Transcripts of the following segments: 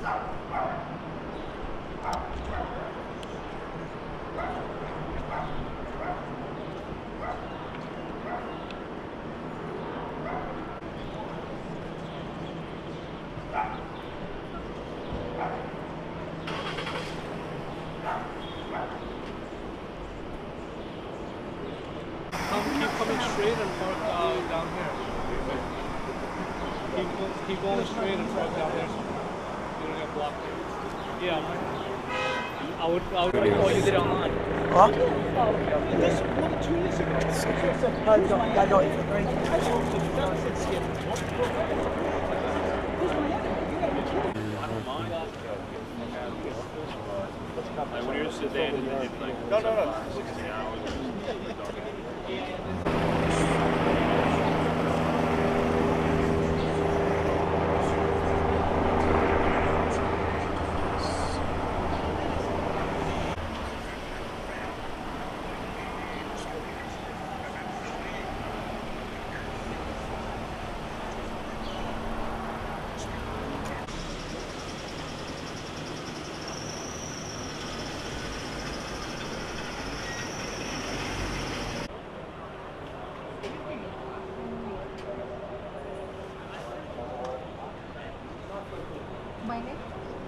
Keep coming straight and park down here. Keep going straight and park down there. You don't get blocked. Yeah. I would call you there online. Huh? This 2 years ago. I got it for free. I don't mind. Like when you're sedan and then like no. 16 hours. My name?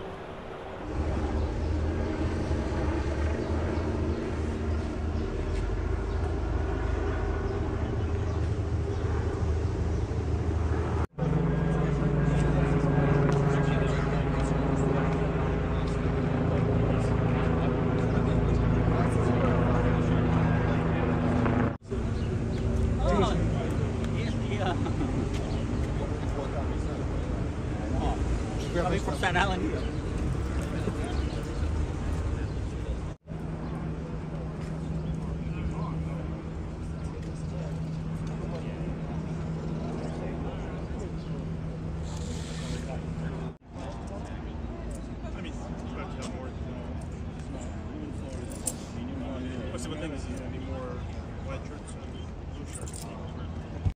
Coming from Staten Island. What's the thing is, any more white shirts and blue shirts?